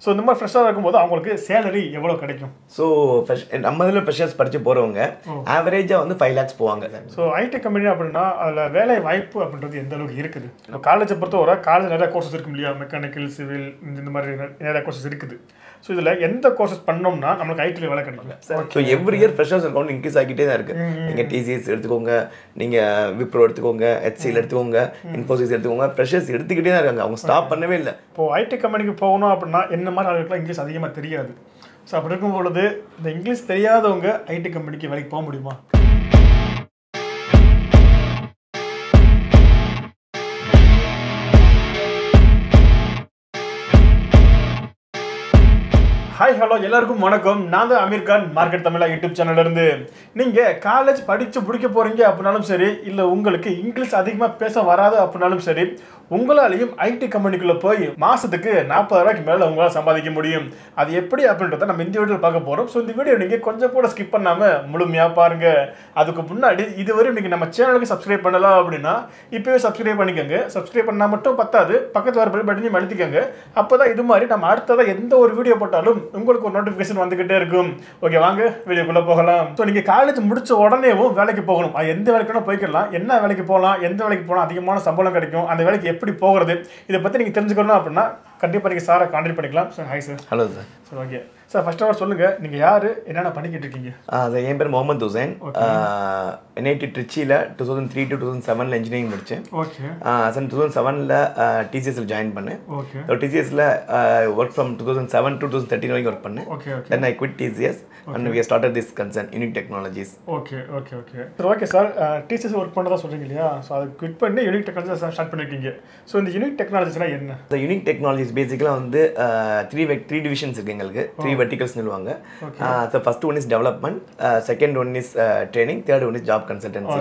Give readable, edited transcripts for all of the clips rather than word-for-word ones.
So இந்த மாதிரி ஃப்ரெஷ்ஷாக இருக்கும்போது அவங்களுக்கு சேலரி எவ்வளோ கிடைக்கும்? ஸோ நம்ம இதில் ஃப்ரெஷர்ஸ் படித்து போகிறவங்க ஆவரேஜாக வந்து 5 lakhs போவாங்க. ஸோ ஐடி கம்பெனி அப்படின்னா அதில் வேலை வாய்ப்பு அப்படின்றது எந்த அளவுக்கு இருக்குது? இப்போ காலேஜை பொறுத்தவரை காலேஜ் நிறையா கோர்சஸ் இருக்கும் இல்லையா, மெக்கானிக்கல், சிவில், இந்த மாதிரி நிறையா கோர்சஸ் இருக்குது. ஸோ இதில் எந்த கோர்சஸ் பண்ணோம்னா நம்மளுக்கு ஐடியில் வேலை கிடைக்கும்? So every year freshers account increase ஆகிட்டே தான் இருக்குது. நீங்கள் டிசிஎஸ் எடுத்துக்கோங்க, நீங்கள் விப்ரோ எடுத்துக்கோங்க, HCL எடுத்துக்கோங்க, இன்ஃபோசிஸ் எடுத்துக்கோங்க, ஃப்ரெஷர்ஸ் எடுத்துக்கிட்டே தான் இருக்காங்க. அவங்க ஸ்டாப் பண்ணவே இல்லை. இப்போது ஐடி கம்பெனிக்கு போகணும் அப்படின்னா என்ன மாதிரி ஆளுக்கெல்லாம் இங்கிலீஷ் அதிகமாக தெரியாது. ஸோ அப்படி இருக்கும் பொழுது இந்த இங்கிலீஷ் தெரியாதவங்க ஐடி கம்பெனிக்கு வேலைக்கு போக முடியுமா? ஹாய் ஹலோ எல்லாருக்கும் வணக்கம். நான் தான் அமீர் கான், மார்க்கெட் தமிழா யூடியூப் சேனல்லேருந்து. நீங்கள் காலேஜ் படித்து முடிக்க போகிறீங்க அப்படின்னாலும் சரி, இல்லை உங்களுக்கு இங்கிலீஷ் அதிகமாக பேச வராது அப்படின்னாலும் சரி, உங்களாலையும் ஐடி கம்பெனிக்குள்ளே போய் மாதத்துக்கு 40,000 மேலே உங்களால் சம்பாதிக்க முடியும். அது எப்படி அப்படின்றத நம்ம இந்த வீடியோவில் பார்க்க போகிறோம். ஸோ இந்த வீடியோ நீங்கள் கொஞ்சம் கூட ஸ்கிப் பண்ணாமல் முழுமையாக பாருங்கள். அதுக்கு முன்னாடி இதுவரை நீங்கள் நம்ம சேனலுக்கு சப்ஸ்கிரைப் பண்ணலாம் அப்படின்னா இப்போவே சப்ஸ்கிரைப் பண்ணிக்கோங்க. சப்ஸ்கிரைப் பண்ணால் மட்டும் பத்தாது, பக்கத்து வர பெல் பட்டனையும் அழுத்திக்கோங்க. அப்போ தான் இது மாதிரி நம்ம அடுத்ததாக எந்த ஒரு வீடியோ போட்டாலும் உங்களுக்கு ஒரு நோட்டிஃபிகேஷன் வந்துக்கிட்டே இருக்கும். ஓகே, வாங்க வீடியோக்குள்ளே போகலாம். ஸோ நீங்கள் காலேஜ் முடிச்ச உடனேவும் வேலைக்கு போகணும். அது எந்த வேலைக்கு வேணால் போய்க்கலாம். என்ன வேலைக்கு போகலாம், எந்த வேலைக்கு போனால் அதிகமான சம்பளம் கிடைக்கும், அந்த வேலைக்கு எப்படி போகிறது, இதை பற்றி நீங்கள் தெரிஞ்சுக்கணும் அப்படின்னா கண்டிப்பாக நீங்கள் சாரை கான்டாக்ட் பண்ணிக்கலாம். Sir hi sir. Hello sir. Sir okay sir, first of all சொல்லுங்கள், நீங்கள் யார், என்னென்ன பண்ணிக்கிட்டு இருக்கீங்க? அது என் பேர் முகமது ஹுசைன். NIT ட்ரிச்சியில் 2003 to 2007 இன்ஜினியரிங் முடித்தேன். ஓகே. 2007 டிசிஎஸ்ல ஜாயின் பண்ணேன். ஓகே. டிசிஎஸ்ல ஒர்க் ஃப்ரம் 2007 to 2013 வரைக்கும் ஒர்க் பண்ணேன். Okay okay. Then I quit TCS and we started this concern Uniq Technologies. Okay okay okay sir. Okay sir, TCS work பண்ணுறதா சொல்கிறீங்க இல்லையா? ஸோ அதை குவிட் பண்ணி யூனிக் டெக்னாலஜிஸ் ஸ்டார்ட் பண்ணியிருக்கீங்க. So இந்த Uniq டெக்னாலஜிஸ்லாம் என்ன? இந்த Uniq Technologies பேசிக்கலாக வந்து த்ரீ டிவிஷன்ஸ் இருக்குது எங்களுக்கு. 3 verticals சொல்லுவாங்க. So first one is development, second one is training, third one is job consultancy.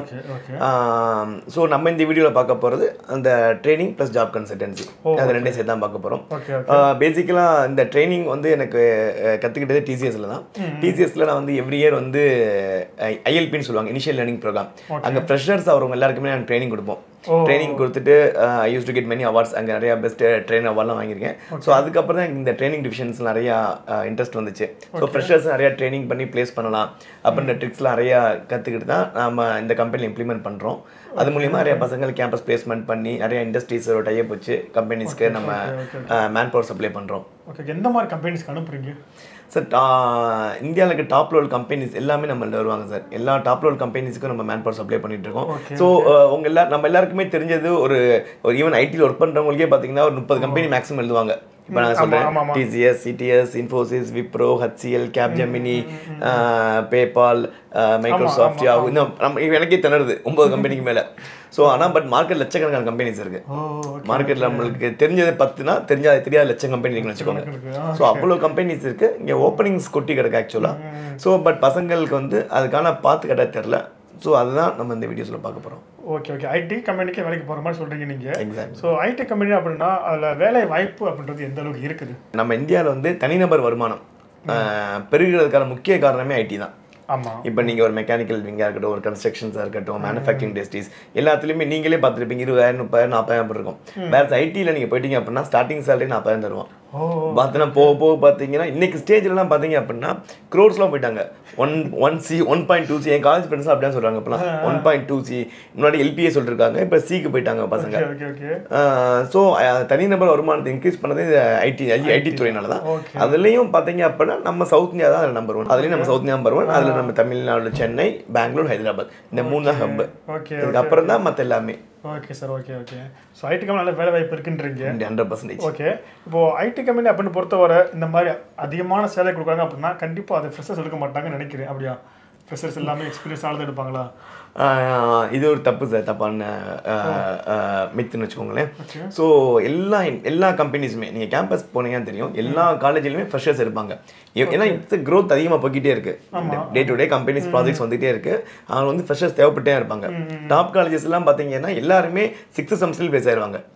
So நம்ம இந்த வீடியோவில் பார்க்க போகிறது அந்த ட்ரைனிங் ப்ளஸ் ஜாப் கன்சல்டன்சி, அது ரெண்டையும் சேர்த்து தான் பார்க்க போகிறோம். பேசிக்கலாக இந்த ட்ரைனிங் வந்து எனக்கு கற்றுக்கிட்டது டிசிஎஸ்ல தான். டிசிஎஸ்ல நான் வந்து எவ்ரி இயர் வந்து ILPன்னு சொல்லுவாங்க, இனிஷியல் லேர்னிங் ப்ரோக்ராம். அங்கே ஃப்ரெஷர்ஸ் அவங்க எல்லாருக்குமே நாங்கள் ட்ரைனிங் கொடுப்போம். ட்ரைனிங் கொடுத்துட்டு I use to get many awards. அங்கே நிறையா பெஸ்ட் ட்ரெயின் அவார்ட்லாம் வாங்கியிருக்கேன். ஸோ அதுக்கப்புறம் தான் இந்த ட்ரைனிங் டிவிஷன்ஸ் நிறையா இன்ட்ரெஸ்ட் வந்துச்சு. ஸோ ஃப்ரெஷர்ஸ் நிறையா ட்ரைனிங் பண்ணி ப்ளேஸ் பண்ணலாம் அப்படின்ற ட்ரிக்ஸ்லாம் நிறையா கற்றுக்கிட்டு தான் நம்ம இந்த கம்பெனியில் இம்ப்ளிமெண்ட் பண்ணுறோம். அது மூலியமாக நிறைய பசங்களுக்கு கேம்பஸ் பிளேஸ்மெண்ட் பண்ணி நிறைய இண்டஸ்ட்ரீஸோட டைப் வச்சு கம்பெனிஸ்க்கு நம்ம மேன் பவர் சப்ளை பண்ணுறோம். ஓகே, எந்த மாதிரி கம்பெனிஸ்க்கு அனுப்புறீங்க சார்? இந்தியாவில் இருக்க டாப் லெவல் கம்பெனிஸ் எல்லாமே நம்மள்ட்ட வருவாங்க சார். எல்லா டாப் லெவல் கம்பெனிஸுக்கும் நம்ம மேன் பவர் சப்ளை பண்ணிட்டு இருக்கோம். ஸோ நம்ம எல்லாருக்குமே தெரிஞ்சது ஒரு ஈவன் ஐடியில் ஒர்க் பண்ணுறவங்களுக்கே பார்த்தீங்கன்னா ஒரு 30 கம்பெனி மேக்ஸிமம் எழுதுவாங்க. இப்போ நான் சொல்கிறேன், TCS, CTS, Infosys, Wipro, HCL, Capgemini, PayPal, Microsoft, Yahoo, இன்னும் நம்ம எனக்கே திணறுது 9 கம்பெனிக்கு மேலே. ஸோ ஆனால் பட் மார்க்கெட் லட்சக்கணக்கான கம்பெனிஸ் இருக்குது. மார்க்கெட்டில் நம்மளுக்கு தெரிஞ்சது 10னா தெரியாத லட்சம் கம்பெனி இருக்குன்னு வச்சுக்கோங்க. ஸோ அவ்வளோ கம்பெனிஸ் இருக்குது. இங்கே ஓப்பனிங்ஸ் கொட்டி கிடக்கு ஆக்சுவலாக. ஸோ பட் பசங்களுக்கு வந்து அதுக்கான பார்த்து கிட்ட தெரில. ஸோ அதுதான் நம்ம இந்த வீடியோஸில் பார்க்க போகிறோம். Okay okay. ஐடி கம்பெனிக்கு வேலைக்கு போகிற மாதிரி சொல்கிறீங்க நீங்கள். எக்ஸாக்ட். ஸோ ஐடி கம்பெனி அப்படின்னா அதில் வேலை வாய்ப்பு அப்படின்றது எந்த அளவுக்கு இருக்குது? நம்ம இந்தியாவில் வந்து தனிநபர் வருமானம் பெருகிறதுக்கான முக்கிய காரணமே ஐடி தான். ஆமாம். இப்போ நீங்கள் ஒரு மெக்கானிக்கல் விங்காக இருக்கட்டும், ஒரு கன்ஸ்ட்ரக்ஷன்ஸாக இருக்கட்டும், மேனுஃபேக்சரிங் இண்டஸ்ட்ரீஸ் எல்லாத்துலேயுமே நீங்களே பார்த்துருப்பீங்க 20,000, 30,000, 40,000 இருக்கும். வேறு ஐடியில் நீங்கள் போயிட்டீங்க அப்படின்னா ஸ்டார்டிங் சேலரி 40,000 தருவோம். பார்த்தீங்கன்னா போக பார்த்தீங்கன்னா இன்னைக்கு ஸ்டேஜ்லாம் பார்த்தீங்க அப்படின்னா க்ரோர்ஸ்லாம் போயிட்டாங்க. 1.2C என் காலேஜ் ஃப்ரெண்ட்ஸ் அப்படியே சொல்கிறாங்க. இப்போலாம் 1.2C முன்னாடி LPA சொல்லிருக்காங்க, இப்போ சிக்கு போயிட்டாங்க பசங்க. ஸோ தனிநபர் வருமானத்தை இன்க்ரீஸ் பண்ணது ஐடி துறையினால தான். அதுலேயும் பார்த்தீங்க அப்படின்னா நம்ம சவுத் இந்தியா தான் அதில் நம்பர் 1. அதுலேயும் நம்ம சவுத் இந்தியா நம்பர் 1. அதில் நம்ம தமிழ்நாடு, சென்னை, பெங்களூர், ஹைதராபாத், இந்த 3 தான் ஹப். இதுக்கப்புறம் தான் மற்ற எல்லாமே. Okay sir. Okay okay. So IT company நல்ல வேலை வாய்ப்பு இருக்குன்றீங்க. 100%. ஓகே. இப்போது ஐடி கம்பெனி அப்படின்னு பொறுத்தவரை இந்த மாதிரி அதிகமான சேலை கொடுக்குறாங்க அப்படின்னா கண்டிப்பாக அதை ஃப்ரெஷர்ஸ் எடுக்க மாட்டாங்கன்னு நினைக்கிறேன். அப்படியா? ஃப்ரெஷர்ஸ் எல்லாமே எக்ஸ்பீரியன்ஸ் ஆனது எடுப்பாங்களா? இது ஒரு தப்பு சார், தப்பான மித்துன்னு வச்சுக்கோங்களேன். ஸோ எல்லா கம்பெனிஸுமே நீங்கள் கேம்பஸ் போனீங்கன்னு தெரியும், எல்லா காலேஜ்லையுமே ஃப்ரெஷர்ஸ் இருப்பாங்க. ஏன்னா இப்போ க்ரோத் அதிகமாக போய்கிட்டே இருக்குது. Day to day companies projects வந்துகிட்டே இருக்குது. அவங்க வந்து ஃப்ரெஷர்ஸ் தேவைப்பட்டே இருப்பாங்க. டாப் காலேஜஸ் எல்லாம் பார்த்தீங்கன்னா எல்லாருமே 6th செமஸ்டரில் பேஸ் ஆயிடுவாங்க.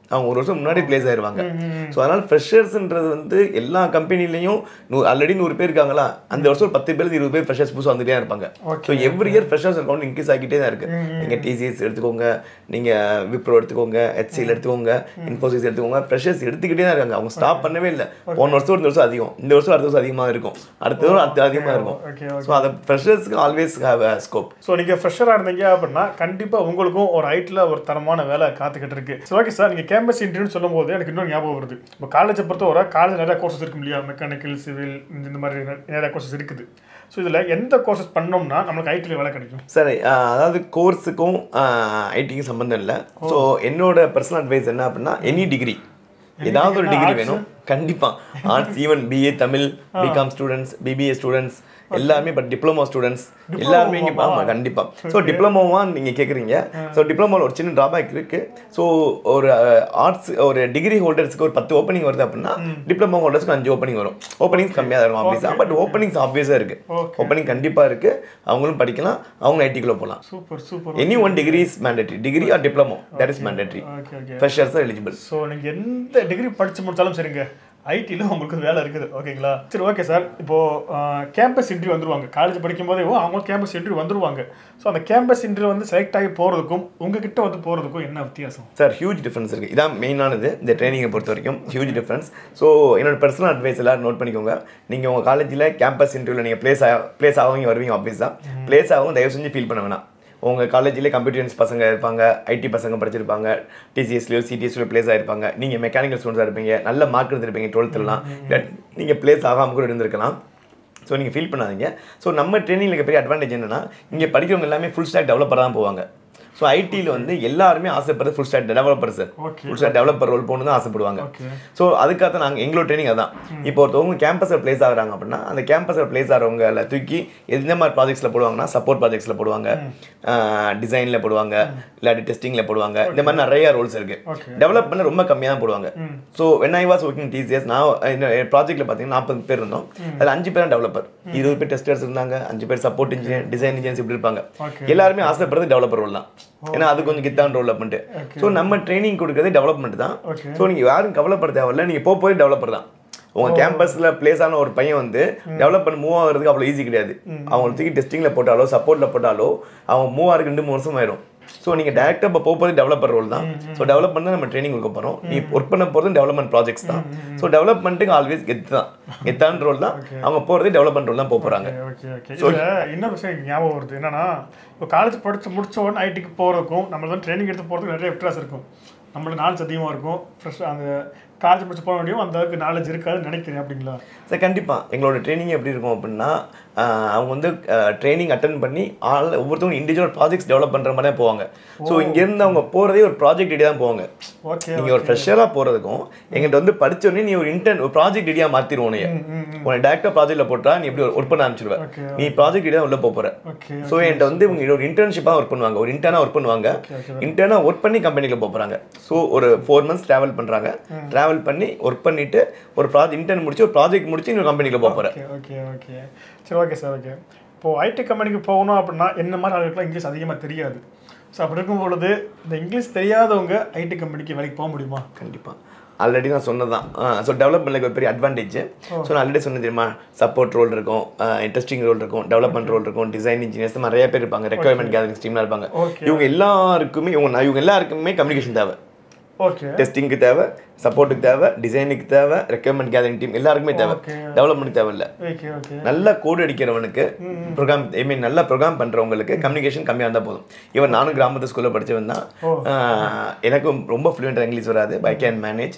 அவங்க ஒரு வருஷம் முன்னாடி பிளேஸ் ஆயிருவாங்க. ஸோ அதனால் ஃப்ரெஷர்ஸ்ன்றது வந்து எல்லா கம்பெனிலையும் ஆல்ரெடி 100 பேர் இருக்காங்களா, அந்த வருஷம் ஒரு 10 பேருக்கு 20 பேர் ஃப்ரெஷர்ஸ் புதுசாக வந்துட்டே இருப்பாங்க. So every year freshers account increase ஆகிட்டே தான் இருக்குது. நீங்கள் டிசிஎஸ் எடுத்துக்கோங்க, நீங்கள் விப்ரோ எடுத்துக்கோங்க, HCL எடுத்துக்கோங்க, இன்ஃபோசிஸ் எடுத்துக்கோங்க, ஃப்ரெஷர்ஸ் எடுத்துக்கிட்டே தான் இருக்காங்க. அவங்க ஸ்டாப் பண்ணவே இல்லை. போன வருஷம் இந்த வருஷம் அதிகம், இந்த வருஷம் அடுத்த வருஷம் அதிகமாக இருக்கும், அடுத்த வருஷம் அடுத்த அதிகமாக இருக்கும். ஸோ அதை ஃப்ரெஷர்ஸ்க்கு ஆல்வேஸ் ஹேவ் ஸ்கோப். ஸோ நீங்கள் ஃப்ரெஷராக இருந்தீங்க அப்படின்னா கண்டிப்பாக உங்களுக்கும் ஒரு ஐட்டில் ஒரு தரமான வேலை காத்துக்கிட்டு இருக்கு. ஸோ ஓகே சார், நீங்கள் கேம்பஸ் இன்டர்வியூன்னு சொல்லும் போது எனக்கு இன்னொரு ஞாபகம் வருது. இப்போ காலேஜை பொறுத்தவரை காலேஜ் நிறையா கோர்சஸ் இருக்கும் இல்லையா, மெக்கானிக்கல், சிவில், இந்த மாதிரி நிறையா கோர்சஸ் இருக்குது. ஸோ இதில் எந்த கோர்சஸ் பண்ணோம்னா நம்மளுக்கு ஐடியில் வேலை கிடைக்கும்? சார் அதாவது கோர்ஸுக்கும் ஐடிக்கும் சம்மந்தம் இல்லை. ஸோ என்னோட பர்சனல் அட்வைஸ் என்ன அப்படின்னா, எனி டிகிரி, ஏதாவது ஒரு டிகிரி வேணும் கண்டிப்பாக. Arts, even BA Tamil, BCom students, BBA students எல்லாருமே, பட் டிப்ளமோ ஸ்டூடெண்ட்ஸ் எல்லாருமே இங்கே கண்டிப்பாக. ஸோ டிப்ளமோவா நீங்கள் கேட்குறீங்க. ஸோ டிப்ளமோவில் ஒரு சின்ன ட்ராபேக் இருக்குது. ஸோ ஒரு ஆர்ட்ஸ் ஒரு டிகிரி ஹோல்டர்ஸ்க்கு ஒரு 10 ஓப்பனிங் வருது அப்படின்னா டிப்ளமோ ஹோல்டர்ஸ்க்கு 5 ஓப்பனிங் வரும். ஓப்பனிங்ஸ் கம்மியாக இருக்கும் ஆஃபீஸாக, பட் ஓப்பனிங்ஸ் ஆஃபீஸாக இருக்குது. ஓப்பனிங் கண்டிப்பாக இருக்குது, அவங்களும் படிக்கலாம், அவங்க ஐடிக்குள்ளே போகலாம். Super super. Any one degree is mandatory. Degree or diploma that is mandatory. Freshers are eligible. So நீங்கள் எந்த டிகிரி படித்து முடித்தாலும் சரிங்க, ஐடியில் உங்களுக்கு வேலை இருக்குது. ஓகேங்களா? சரி, ஓகே சார். இப்போது கேம்பஸ் இன்டர்வியூ வந்துருவாங்க. காலேஜ் படிக்கும் போதே அவங்க கேம்பஸ் இன்டர்வியூ வந்துருவாங்க. ஸோ அந்த கேம்பஸ் இன்டர்வியூ வந்து செலக்ட் ஆகி போகிறதுக்கும் உங்ககிட்ட வந்து போகிறதுக்கும் என்ன வித்தியாசம்? சார் ஹியூஜ் டிஃப்ரென்ஸ் இருக்குது. இதான் மெயினானது இந்த ட்ரைனிங்கை பொறுத்த வரைக்கும், ஹியூஜ் டிஃப்ரென்ஸ். ஸோ என்னோட பர்சனல் அட்வைஸ் எல்லோரும் நோட் பண்ணிக்கோங்க. நீங்கள் உங்கள் காலேஜில் கேம்பஸ் இன்டர்வியூவில் நீங்கள் பிளேஸ் ஆகவங்க வருவீங்க ஆஃபீஸாக. பிளேஸ் ஆகவும் தயவு செஞ்சு ஃபீல் பண்ண வேணாம். உங்கள் காலேஜில் கம்ப்யூட்டர் சயின்ஸ் பசங்க இருப்பாங்க, ஐடி பசங்க படிச்சிருப்பாங்க, டிசிஎஸ்லையோ சிடிஎஸ்லையோ பிளேஸ் ஆகிருப்பாங்க. நீங்கள் மெக்கானிக்கல் ஸ்டூடெண்ட்ஸாக இருப்பீங்க, நல்ல மார்க் எடுத்துருப்பீங்க 12லாம், நீங்கள் பிளேஸ் ஆகாமல் கூட இருந்திருக்கலாம். ஸோ நீங்கள் ஃபீல் பண்ணாதீங்க. ஸோ நம்ம ட்ரைனிங்கில் பெரிய அட்வான்டேஜ் என்னென்னா, இங்கே படிக்கிறவங்க எல்லாமே ஃபுல் ஸ்டாக் டெவலப்பராக தான் போவாங்க. ஸோ ஐடியில் வந்து எல்லாருமே ஆசைப்படுறது full stack developer sir. Full stack developer role போகணும் தான் ஆசைப்படுவாங்க. ஸோ அதுக்காக நாங்கள் எங்களோட ட்ரைனிங் அதான். இப்போ ஒருத்தவங்க கேம்பஸில் பிளேஸ் ஆகிறாங்க அப்படின்னா அந்த கேம்பஸில் பிளேஸ் ஆகிறவங்களை தூக்கி எந்த மாதிரி ப்ராஜெக்ட்ஸில் போடுவாங்கன்னா, சப்போர்ட் ப்ராஜெக்ட்ஸில் போடுவாங்க, டிசைனில் போடுவாங்க, இல்லாட்டி டெஸ்டிங்கில் போடுவாங்க. இந்த மாதிரி நிறைய ரோல்ஸ் இருக்குது. டெவலப்மெண்ட் ரொம்ப கம்மியாக தான் போடுவாங்க. So when I was working TCS, நான் ப்ராஜெக்ட்டில் பார்த்தீங்கன்னா 40 பேர் இருந்தோம். அதில் 5 பேர் டெவலப்பர், 20 பேர் டெஸ்டர்ஸ் இருந்தாங்க, 5 பேர் சப்போர்ட் இன்ஜினியர், டிசைன் இன்ஜினியர்ஸ் இப்படி இருப்பாங்க. எல்லாருமே ஆசைப்படுறது டெவலப்பர் ரோல் தான். ஏன்னா அது கொஞ்சம் கித்தான் டெவலப்மெண்ட். ஸோ நம்ம ட்ரைனிங் கொடுக்குறது டெவலப்மெண்ட் தான். ஸோ நீங்கள் யாரும் கவலைப்பட தேவையில்ல, நீங்கள் போய் டெவலப்பர் தான். உங்கள் கேம்பஸில் பிளேஸ் ஆன ஒரு பையன் வந்து டெவலப்மெண்ட் மூவ் ஆகிறதுக்கு அவ்வளோ ஈஸி கிடையாது. அவங்க தூக்கி டெஸ்டிங்கில் போட்டாலோ சப்போர்ட்டில் போட்டாலோ அவங்க மூவ் ஆகிறதுக்கு 2-3 வருஷம் ஆயிரும். ஸோ நீங்கள் டேரெக்டாக இப்போ போகிறது டெவலப்பர் ரோல் தான். ஸோ டெவலப்மெண்ட் தான் நம்ம ட்ரைனிங் கொடுக்க போகிறோம். நீ ஒர்க் பண்ண போகிறது டெவலப்மெண்ட் ப்ராஜெக்ட்ஸ் தான். ஸோ டெவலப்மெண்ட்டுக்கு ஆல்வேஸ் கெத்தான ரோல் தான். அவங்க போகிறது டெவலப்மெண்ட் ரோல் தான் போகிறாங்க. ஸோ இன்னொரு விஷயம் ஞாபகம் வருது என்னன்னா, இப்போ காலேஜ் படித்து முடிச்ச உடனே ஐடிக்கு போகிறதுக்கும் நம்மளுக்கு வந்து ட்ரைனிங் எடுத்து போகிறதுக்கு நிறைய வித்தியாசம் இருக்கும். நம்மளுக்கு நாலேஜ் அதிகமாக இருக்கும். ஃப்ரெஷ்ஷாக அந்த காலேஜ் முடிச்சு போக வேண்டியும் அந்த அளவுக்கு நாலேஜ் இருக்காதுன்னு நினைக்கிறேன். அப்படிங்களா சார்? கண்டிப்பாக எங்களோட ட்ரைனிங் எப்படி இருக்கும் அப்படின்னா, அவங்க வந்து ட்ரைனிங் அட்டன் பண்ணி ஒவ்வொருத்தவங்க இண்டிவிஜுவல் ப்ராஜெக்ட்ஸ் டெவலப் பண்ணுற மாதிரி தான் போவாங்க. ஸோ இங்கேருந்து அவங்க போகிறதே ஒரு ப்ராஜெக்ட் ரெடியாக தான் போவாங்க. நீங்கள் ஒரு ஃப்ரெஷராக போகிறதுக்கும் எங்கிட்ட வந்து படித்தோடனே நீ ஒரு ப்ராஜெக்ட் ரெடியாக மாற்றிடுவோம். உன்னை டேரெக்டாக ப்ராஜெக்ட்டில் போட்டால் நீ எப்படி ஒர்க் பண்ண ஆரம்பிச்சிடுவேன். நீ ப்ராஜெக்ட் ரெடியாக உள்ளே போகிற. ஸோ என்கிட்ட வந்து இவங்க ஒரு இன்டர்ன்ஷிப்பாக ஒர்க் பண்ணுவாங்க, ஒரு இன்டர்னாக ஒர்க் பண்ணுவாங்க. இன்டர்னாக ஒர்க் பண்ணி கம்பெனியில் போகிறாங்க. ஸோ ஒரு 4 months ட்ராவல் பண்ணுறாங்க. ட்ராவல் பண்ணி ஒர்க் பண்ணிவிட்டு ஒரு இன்டர்ன் முடிச்சு ஒரு ப்ராஜெக்ட் முடிச்சு இன்னொரு கம்பெனியில் போகிறேன். ஓகே சரி, ஓகே சார். ஓகே, இப்போது ஐடி கம்பெனிக்கு போகணும் அப்படின்னா என்ன மாதிரி ஆளுக்கெல்லாம் இங்கிலீஷ் அதிகமாக தெரியாது. ஸோ அப்படி இருக்கும் பொழுது இந்த இங்கிலீஷ் தெரியாதவங்க ஐடி கம்பெனிக்கு வேலைக்கு போக முடியுமா? கண்டிப்பாக. ஆல்ரெடி நான் சொன்னது தான். ஸோ டெவலப்மெண்ட்டுக்கு ஒரு பெரிய அட்வான்டேஜ். ஸோ நான் ஆல்ரெடி சொன்னது தெரியுமா, சப்போர்ட் ரோல் இருக்கும், இன்ட்ரெஸ்டிங் ரோல் இருக்கும், டெவலப்மெண்ட் ரோல் இருக்கும், டிசைன் இன்ஜினியர்ஸ் நிறைய பேர் இருப்பாங்க, ரெக்யர்மெண்ட் கேதரிங் டீம்லாம் இருப்பாங்க. இவங்க எல்லாருக்குமே கம்யூனிகேஷன் தேவை. டெஸ்டிங்க்கு தேவை, சப்போர்ட்டுக்கு தேவை, டிசைனுக்கு தேவை, ரெக்யர்மெண்ட் கேதரிங் டீம் எல்லாருக்குமே தேவை. டெவலப்மெண்ட் தேவையில்லை. நல்ல கோடு அடிக்கிறவனுக்கு நல்ல ப்ரோக்ராம் பண்ணுறவங்களுக்கு கம்யூனிகேஷன் கம்மியாக இருந்தால் போதும். இவன் நானும் கிராமத்து ஸ்கூலில் படித்தவன் தான். எனக்கும் ரொம்ப ஃப்ளூயண்டாக இங்கிலீஷ் வராது, பை கேன் மேனேஜ்.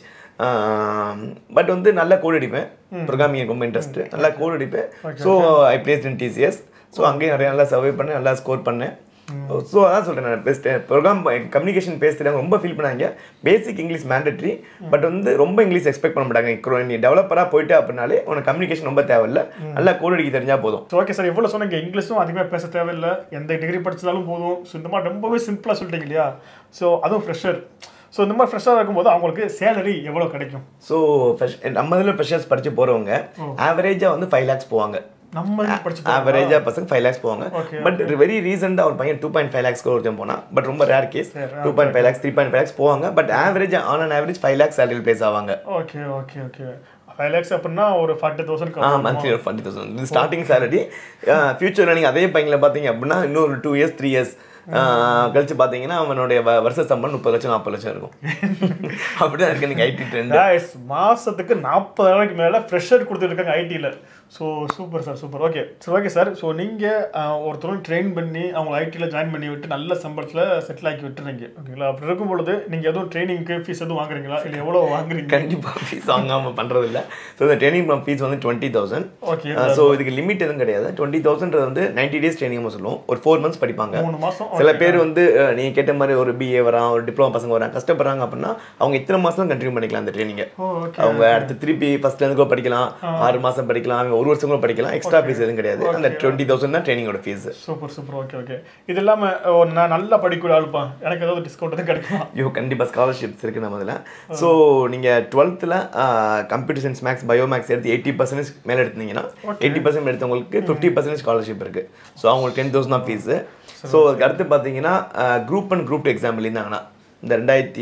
பட் வந்து நல்லா கோடு அடிப்பேன். ப்ரோக்ராமிங் ரொம்ப இன்ட்ரெஸ்ட்டு, நல்லா கோடு அடிப்பேன். So I placed in TCS. So அங்கேயும் நிறைய நல்லா சர்வே பண்ணேன், நல்லா ஸ்கோர் பண்ணேன். ஸோ அதான் சொல்கிறேன், நான் பெஸ்ட் ப்ரோக்ராம் கம்யூனிகேஷன் பேசுகிறவங்க ரொம்ப ஃபீல் பண்ணாங்க. பேசிக் இங்கிலீஷ் மேண்டட்ரி, பட் வந்து ரொம்ப இங்கிலீஷ் எக்ஸ்பெக்ட் பண்ண மாட்டாங்க. நீ டெவலப்பராக போயிட்டு அப்படின்னாலே உனக்கு கம்யூனிகேஷன் ரொம்ப தேவையில்லை, நல்லா கோட் அடிக்க தெரிஞ்சால் போதும். ஓகே சார், எவ்வளோ சொன்னீங்க, இங்கிலீஷும் அதிகமாக பேச தேவையில்லை, எந்த டிகிரி படித்தாலும் போதும். ஸோ இந்த மாதிரி ரொம்பவே சிம்பிளாக சொல்லிட்டீங்க இல்லையா? ஸோ அதுவும் ஃப்ரெஷர். ஸோ இந்த மாதிரி ஃப்ரெஷ்ஷாக இருக்கும்போது அவங்களுக்கு சேலரி எவ்வளோ கிடைக்கும்? ஸோ நம்ம இதில் ஃப்ரெஷர்ஸ் படித்து போகிறவங்க ஆவரேஜாக வந்து 5 lakhs போவாங்க. நம்ம படிச்சு ஆவரேஜா பசங்க 5 lakhs போவாங்க. பட் வெரி ரீசெண்டா ஒரு பையன் 2.5 lakhs ஒருத்தன் போனா. பட் ரொம்ப ரேர் கேஸ் 2.5 lakhs 3.5 lakhs போவாங்க. But average on an average 5 lakhs salary place ஆவாங்க. ஓகே 5 lakhs அப்படின்னா ஒரு 40,000 மந்த்லி ஒரு 40,000 இது ஸ்டார்டிங் salary. ஃபியூச்சர்ல நீங்க அதே பையன்ல பாத்தீங்க அப்படின்னா இன்னொரு 2 years 3 years கழிச்சு பாத்தீங்கன்னா அவனுடைய வருஷ சம்பளம் 30 லட்சம் 40 லட்சம் இருக்கும். அப்படிதான் இருக்கு நீங்க ஐடி ட்ரெண்ட். மாசத்துக்கு 40,000 மேல ஃப்ரெஷர் கொடுத்துருக்காங்க ஐடில. So super sir super. Okay sir. So நீங்கள் ஒருத்தரும் ட்ரெயின் பண்ணி அவங்க ஐடியில் ஜாயின் பண்ணி விட்டு நல்ல சம்பளத்தில் செட்டில் ஆக்கி விட்டுறீங்க ஓகேங்களா? அப்படி இருக்கும் பொழுது நீங்கள் எதுவும் ட்ரைனிங்க்கு ஃபீஸ் எதுவும் வாங்குறீங்களா இல்லை எவ்வளோ வாங்குறீங்க? கண்டிப்பாக ஃபீஸ் வாங்காமல் பண்ணுறது இல்லை. ஸோ இந்த ட்ரைனிங் ஃபீஸ் வந்து 20,000. ஓகே. ஸோ இதுக்கு லிமிட் எதுவும் கிடையாது. 20,000 வந்து 90 days ட்ரைனிங் சொல்லுவோம். ஒரு 4 months படிப்பாங்க. 3 மாதம். சில பேர் வந்து நீங்கள் கேட்ட மாதிரி ஒரு பிஏ வரான் ஒரு டிப்ளமா பசங்க வரான் கஷ்டப்படுறாங்க அப்படின்னா அவங்க இத்தனை மாதம் கண்டினியூ பண்ணிக்கலாம் அந்த ட்ரைனிங்கை. அவங்க அடுத்து திருப்பி ஃபர்ஸ்ட்லேருந்து கூட படிக்கலாம், 6 மாதம் படிக்கலாம், ஒரு வருஷம் கூட படிக்கலாம். எக்ஸ்ட்ரா ஃபீஸ் எதுவும் கிடையாது. அந்த 20,000 தான் ட்ரைனிங்கோட ஃபீஸ். சூப்பர். ஓகே. இது இல்லாமல் நான் நல்லா படிக்கூட ஆளுப்பா, எனக்கு ஏதாவது டிஸ்கவுண்ட் எதுவும் கிடைக்குமா? கண்டிப்பாக ஸ்காலர்ஷிப்ஸ் இருக்குது நம்ம இதில். ஸோ நீங்கள் 12th computer science maths bio maths எடுத்து 80% மேலே எடுத்தீங்கன்னா 80% எடுத்தவங்களுக்கு 50% ஸ்காலர்ஷிப் இருக்குது. ஸோ அவங்களுக்கு 10,000 தான் ஃபீஸு. ஸோ அதுக்கு அடுத்து பார்த்தீங்கன்னா குரூப் 1 குரூப் 2 எக்ஸாம் எழுதினாங்கன்னா இந்த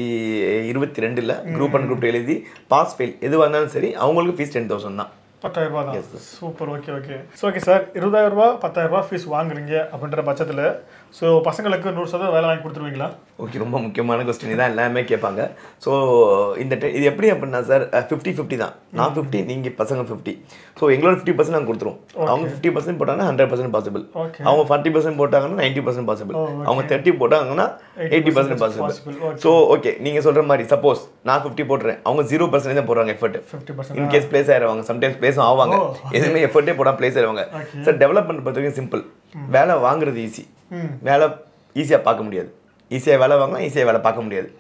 2022 குரூப் 1 குரூப் 2 எழுதி பாஸ் ஃபெயில் எதுவாக இருந்தாலும் சரி அவங்களுக்கு ஃபீஸ் 10,000 தான். 10,000 தான். சூப்பர். Okay sir. 20,000 10,000 ஃபீஸ் வாங்குறீங்க அப்படின்ற பட்சத்தில் ஸோ பசங்களுக்கு 100% வேலை வாங்கி கொடுத்துருவீங்களா? ஓகே, ரொம்ப முக்கியமான கொஸ்டின் தான், எல்லாமே கேட்பாங்க. ஸோ இது எப்படி அப்படின்னா சார் 50-50 தான். நான் 50, நீங்கள் பசங்க 50. ஸோ எங்களோட 50% நாங்கள் கொடுத்துருவோம். அவங்க 50% போட்டாங்கன்னா 100% பாசிபிள். அவங்க 40% போட்டாங்கன்னா 90% பாசிபிள். அவங்க 30 போட்டாங்கன்னா 80% பாசிபிள். ஸோ ஓகே, நீங்கள் சொல்கிற மாதிரி சப்போஸ் நான் 50 போட்டுறேன், அவங்க 0% தான் போடுறாங்க எஃபர்ட். இன்கேஸ் பிளேஸ் ஆயிடுவாங்க, சம்டைம்ஸ் பிளேஸ் ஆவாங்க, எதுவுமே எஃபர்ட்டே போடாமல் பிளேஸ் ஆயிடுவாங்க. சார் டெவலப்மெண்ட் பொறுத்த வரைக்கும் சிம்பிள். வேலை வாங்குறது ஈஸி, வேலை ஈஸியாக பார்க்க முடியாது. ஈஸியாக வேலை வாங்கலாம், ஈஸியாக வேலை பார்க்க முடியாது.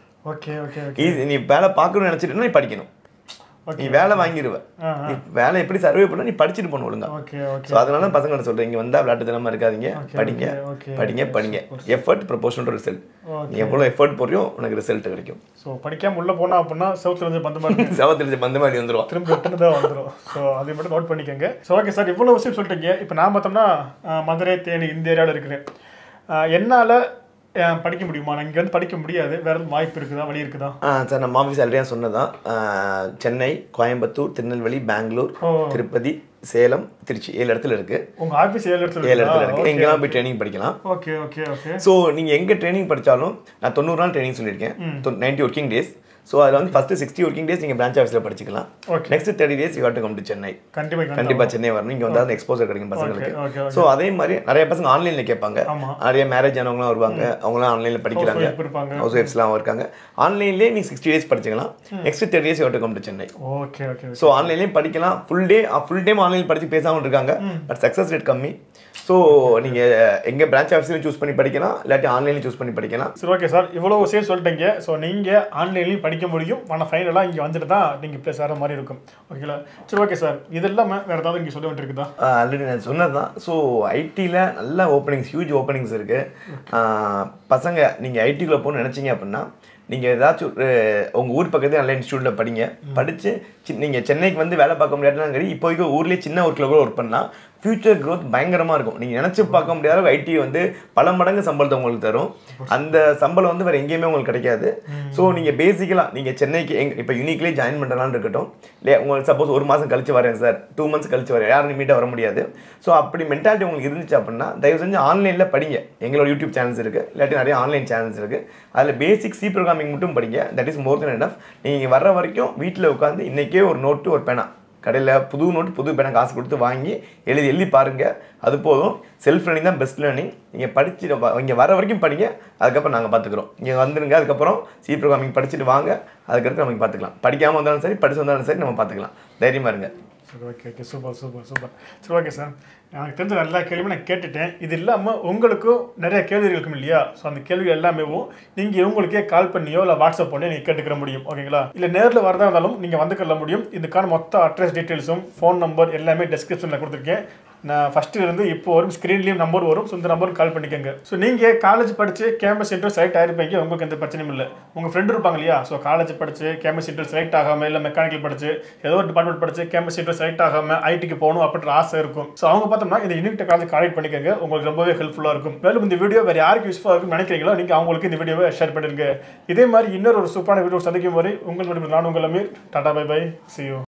ஈஸி நீ வேலை பார்க்கணும்னு நினச்சிட்டுனா நீ படிக்கணும். நீ வேலை வாங்கிடுவேன், நீ வேலை எப்படி சர்வே பண்ண நீ படிச்சுட்டு போகணும் ஒழுங்கா. ஸோ அதனால பசங்க சொல்கிறேன், இங்கே வந்தால் விளையாட்டுத்தனமாக இருக்காதீங்க, படிங்க. Effort proportional to result. நீ எவ்வளோ எஃபர்ட் போறியோ உனக்கு ரிசல்ட் கிடைக்கும். ஸோ படிக்காமல் உள்ளே போனால் அப்படின்னா செவத்துல பந்து மாதிரி வந்துடும், திரும்ப ரிட்டர்ன் தான் வந்துடும். ஸோ அதை மட்டும் நோட் பண்ணிக்கோங்க. ஸோ ஓகே சார், இவ்வளோ விஷயம் சொல்லிட்டீங்க. இப்போ நான் பார்த்தோம்னா மதுரை, தேனி இந்த ஏரியாவில் இருக்கிறேன். என்னால் படிக்க முடியுமா? நான் இங்கே வந்து படிக்க முடியாது, வேற எதுவும் வாய்ப்பு இருக்குதா, வழி இருக்குதா? சார் நம்ம ஆஃபீஸ் ஆல்ரெடியாக சொன்னதான். சென்னை, கோயம்புத்தூர், திருநெல்வேலி, பெங்களூர், திருப்பதி, சேலம், திருச்சி 7 இடத்துல இருக்கு. உங்க ஆஃபீஸ் 7 இடத்துல இருக்கு. எங்கெல்லாம் போய் ட்ரைனிங் படிக்கலாம். ஸோ நீங்கள் எங்கே ட்ரைனிங் படித்தாலும் நான் 90 நாள் ட்ரைனிங் சொல்லியிருக்கேன், 90 ஒர்க்கிங் டேஸ். ஸோ அதில் வந்து ஃபஸ்ட்டு 60 ஒர்க்கிங் டேஸ் நீங்கள் பிரான்ச் ஆஃபீஸில் படிச்சிக்கலாம். Next 30 days you have to come to Chennai. கண்டிப்பாக சென்னை வரணும். இங்கே வந்தால் எக்ஸ்போசர் கிடைக்கும் பசங்களுக்கு. ஸோ அதே மாதிரி நிறைய பசங்க ஆன்லைனில் கேட்பாங்க. நிறைய மேரேஜ் ஆனவங்களாம் வருவாங்க, அவங்களாம் ஆன்லைனில் படிக்கிறாங்க. ஹவுஸ் ஒய்ஃப்ஸ்லாம் இருக்காங்க. ஆன்லைன்லேயே நீங்கள் 60 days படிச்சிக்கலாம். Next 30 days you have to come to Chennai. So ஆன்லைன்லேயும் படிக்கலாம். ஃபுல் டைம் ஆன்லைனில் படித்து பேசாமல் இருக்காங்க. பட் சக்ஸஸ் ரேட் கம்மி. ஸோ நீங்கள் எங்கே பிரான்ச் ஆஃபீஸ்லையும் சூஸ் பண்ணி படிக்கலாம், இல்லாட்டி ஆன்லைன்லையும் சூஸ் பண்ணி படிக்கலாம். சரி ஓகே சார், இவ்வளோ விஷயம் சொல்லிட்டீங்க. ஸோ நீங்கள் ஆன்லைன்லையும் படிக்க முடியும், ஆனால் ஃபைனலாக இங்கே வந்துட்டு தான் நீங்கள் ப்ளேஸ் ஆகிற மாதிரி இருக்கும். ஓகேங்களா? சரி ஓகே சார், இது இல்லாமல் வேறு ஏதாவது இங்கே சொல்ல வேண்டியிருக்குதா? ஆல்ரெடி நான் சொன்னது தான். ஸோ ஐடியில் நல்ல ஓப்பனிங்ஸ், ஹியூஜ் ஓப்பனிங்ஸ் இருக்குது. பசங்க நீங்கள் ஐடிக்குள்ளே போகணும்னு நினச்சிங்க அப்படின்னா நீங்கள் ஏதாச்சும் உங்கள் ஊர் பக்கத்தில் நல்ல இன்ஸ்டியூட்டில் படிங்க. படித்து நீங்கள் சென்னைக்கு வந்து வேலை பார்க்க முடியாதுன்னா சரி, இப்போதைக்கு ஊர்லேயே சின்ன ஒர்க்கில் கூட ஒர்க் பண்ணால் ஃபியூச்சர் க்ரோத் பயங்கரமாக இருக்கும். நீங்கள் நினச்சி பார்க்க முடியாத ஐடி வந்து பல மடங்கு சம்பளத்தை உங்களுக்கு தரும். அந்த சம்பளம் வந்து வேறு எங்கேயுமே உங்களுக்கு கிடைக்காது. ஸோ நீங்கள் பேசிக்கலாக நீங்கள் சென்னைக்கு இப்போ யூனிக்லேயே ஜாயின் பண்ணுறலான்னு இருக்கட்டும். இல்லை உங்களுக்கு சப்போஸ் 1 மாதம் கழிச்சு வரேன் சார், 2 months கழிச்சு வரேன், யாரும் மீட்டாக வர முடியாது. ஸோ அப்படி மென்டாலிட்டி உங்களுக்கு இருந்துச்சு அப்படின்னா தயவு செஞ்சு ஆன்லைனில் படிங்க. எங்களோட யூடியூப் சேனல்ஸ் இருக்குது, இல்லாட்டி நிறைய ஆன்லைன் சேனல்ஸ் இருக்குது. அதில் பேசிக் சி ப்ரோக்ராமிங் மட்டும் படிங்க. That is more than enough. நீங்கள் வர்ற வரைக்கும் வீட்டில் உட்காந்து இன்றைக்கே ஒரு நோட்டு ஒரு பேனா, கடையில் புது நோட்டு புது பேனா காசு கொடுத்து வாங்கி எழுதி பாருங்கள். அது போதும். செல்ஃப் லேர்னிங் தான் பெஸ்ட் லேர்னிங். நீங்கள் படிச்சுட்டு இங்கே வர வரைக்கும் படிங்க, அதுக்கப்புறம் நாங்கள் பார்த்துக்குறோம். இங்கே வந்துடுங்க, அதுக்கப்புறம் சி ப்ரோக்ராமிங் படிச்சுட்டு வாங்க, அதுக்கடுத்து நமக்கு பார்த்துக்கலாம். படிக்காமல் வந்தாலும் சரி, படிச்சு வந்தாலும் சரி, நம்ம பார்த்துக்கலாம். தைரியமாக இருங்க. சரி ஓகே சூப்பர். சரி ஓகே சார், எனக்கு தெரிஞ்ச எல்லா கேள்வியும் நான் கேட்டுட்டேன். இது இல்லாமல் உங்களுக்கும் நிறைய கேள்விகள் இருக்கும் இல்லையா? ஸோ அந்த கேள்விகள் எல்லாமே நீங்கள் இவங்களுக்கே கால் பண்ணியோ இல்லை வாட்ஸ்அப் பண்ணியோ நீங்கள் கேட்டுக்கிற முடியும். ஓகேங்களா? இல்லை நேரில் வரதா இருந்தாலும் நீங்கள் வந்துக்கொள்ள முடியும். இதுக்கான மொத்த அட்ரஸ் டீட்டெயில்ஸும் ஃபோன் நம்பர் எல்லாமே டிஸ்கிரிப்ஷனில் கொடுத்துருக்கேன். நான் ஃபஸ்ட்டு இருந்து இப்போ வரும் ஸ்க்ரீன்லேயும் நம்பர் வரும். ஸோ இந்த நம்பருக்கு கால் பண்ணிக்கோங்க. ஸோ நீங்கள் காலேஜ் படித்து கேம்பஸ் இன்டர்வியூ செலக்ட் ஆகிருப்பீங்க, உங்களுக்கு எந்த பிரச்சனையும் இல்லை. உங்கள் ஃப்ரெண்டு இருப்பாங்க இல்லையா, ஸோ காலேஜ் படித்து கேம்பஸ் இன்டர்வியூ செலக்ட் ஆகாமல், இல்லை மெக்கானிக்கல் படித்து ஏதோ ஒரு டிபார்ட்மெண்ட் படித்து கேம்பஸ் இன்டர்வியூ செலக்ட் ஆகாமல் ஐடிக்கு போகணும் அப்படின்ற ஆசை இருக்கும். ஸோ அவங்க பார்த்தோம்னா இந்த யூனிக் டெக்னாலஜி கான்டெக்ட் பண்ணிக்கோங்க, உங்களுக்கு ரொம்பவே ஹெல்ப்ஃபுல்லாக இருக்கும். மேலும் இந்த வீடியோ வேறு யாருக்கு யூஸ்ஃபுல்லாக இருக்குன்னு நினைக்கிறீங்களோ நீங்கள் அவங்களுக்கு இந்த வீடியோவை ஷேர் பண்ணிருங்க. இதே மாதிரி இன்னொரு சூப்பரான வீடியோ சந்திக்கும் வரை உங்கள் நான் உங்கள் Amir. Tata bye bye, see you.